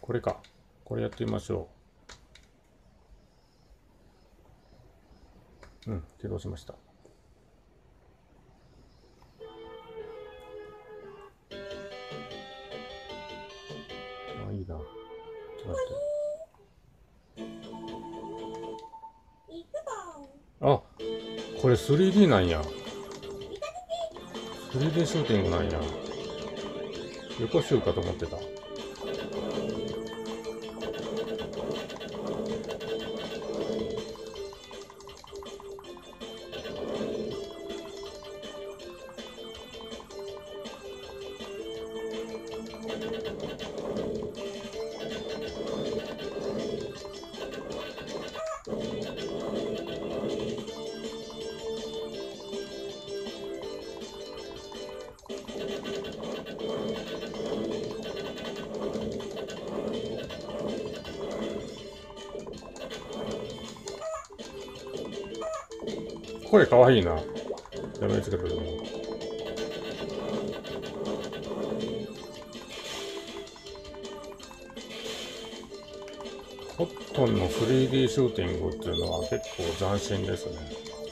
これか。これやってみましょう。起動しました。あ、いいな。ちょっと待って。あ、これ 3D なんや。3D シューティングなんや。横集かと思ってた。声かわいいな。やめつけとるの。コットンの 3D シューティングっていうのは結構斬新ですね。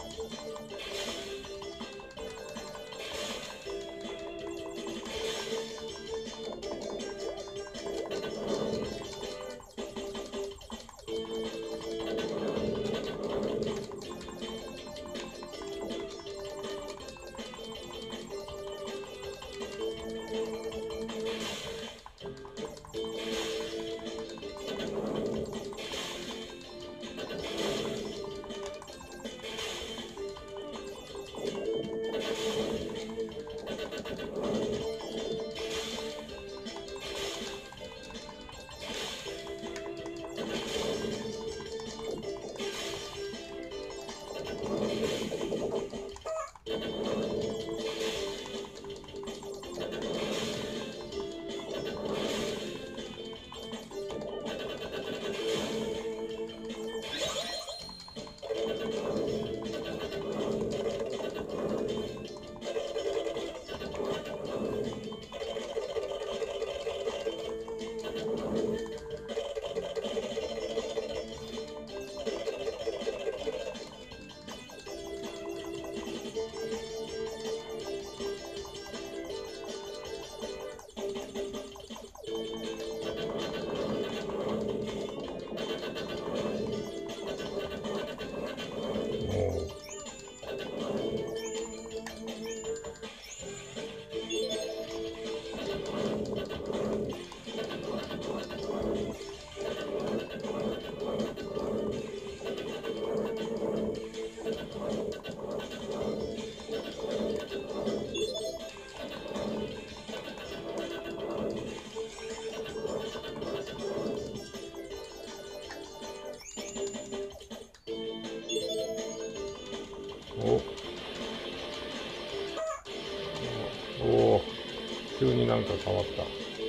おお、急になんか変わった。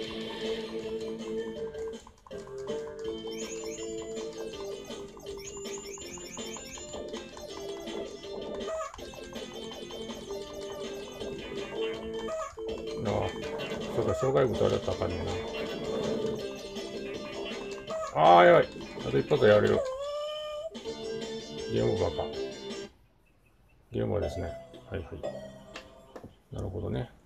ああ、そうか、障害物あれだったらあかんねんな。ああ、やばい。あと一発でやれる。ゲームオーバーか。ゲームオーバーですね。はいはい。なるほどね。